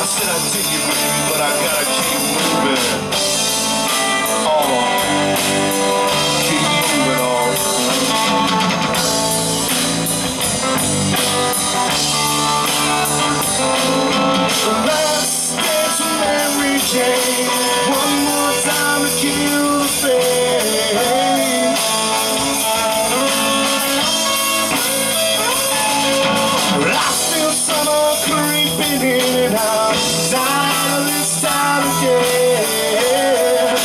I said I'd take you, baby, but I gotta keep moving. Oh, keep moving on. Let's dance with Mary Jane one more time to kill the pain. I feel summer creeping in and out. Tired of this time again.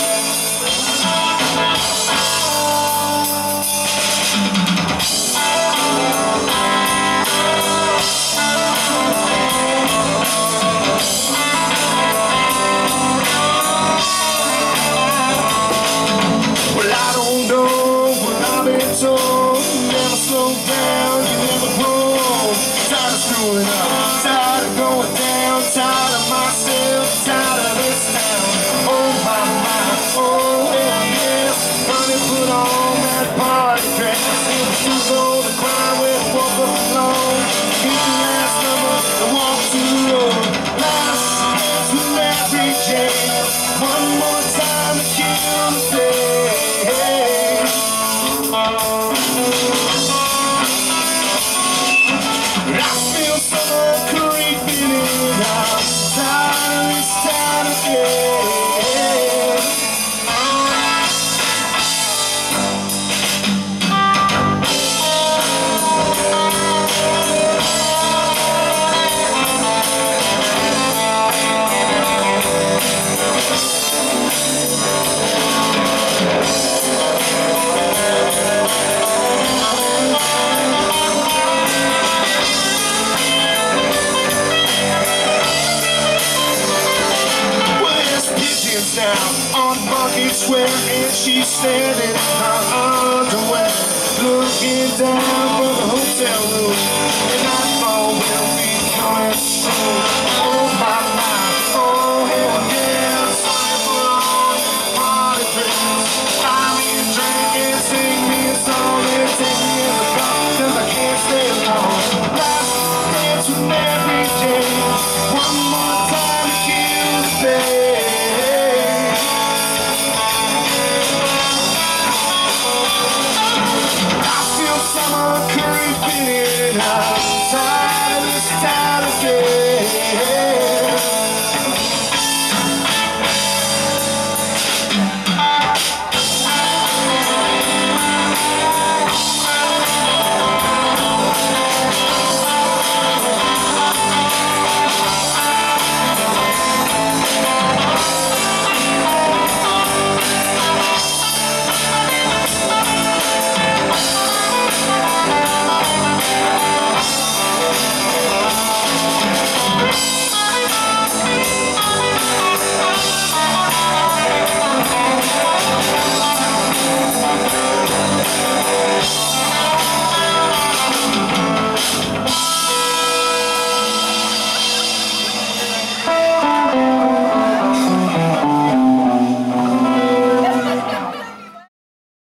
Well, I don't know what I've been told. Never slow down, you never grow. Tired of screwing up, tired of going down, tired of myself, tired of this town. Oh my, oh yes. Honey, put on that party dress. It was too cold to cry when I woke up alone. Hit the last number and walk to the road. Last dance with Mary Jane one more time to kill the day. I feel summer creeping in. I'm tired of this time again. Down on Bucket Square, and she's standing in her underwear, looking down